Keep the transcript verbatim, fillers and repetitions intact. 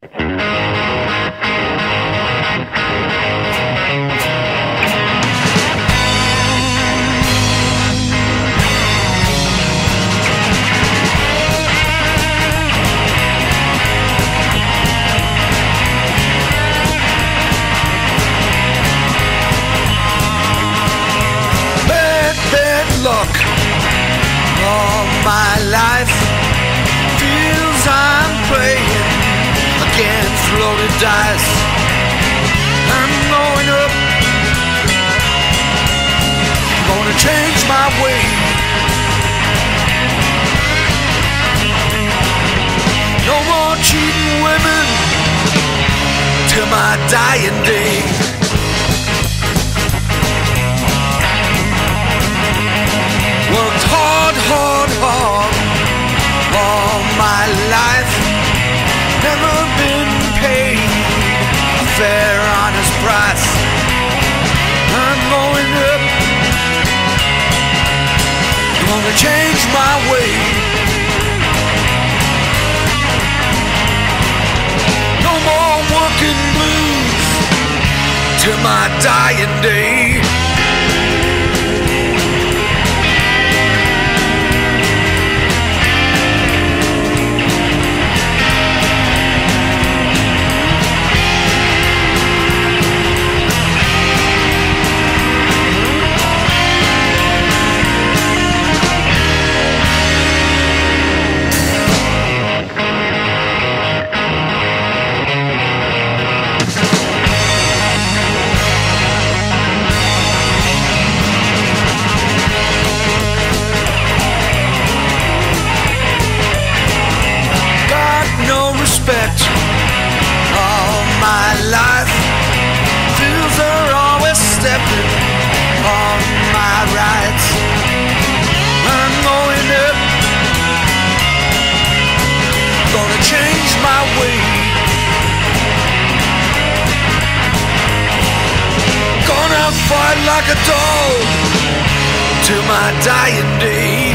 Luck all my life feels I'm playing against loaded dice. I'm going up, gonna change my way. No more cheating women till my dying day. Worked hard, hard, hard all my life, never been paid a fair, honest price. I'm going up, gonna change my way. No more working blues till my dying day. All my life feels are always stepping on my rights. I'm going up, gonna change my way. Gonna fight like a dog till my dying day.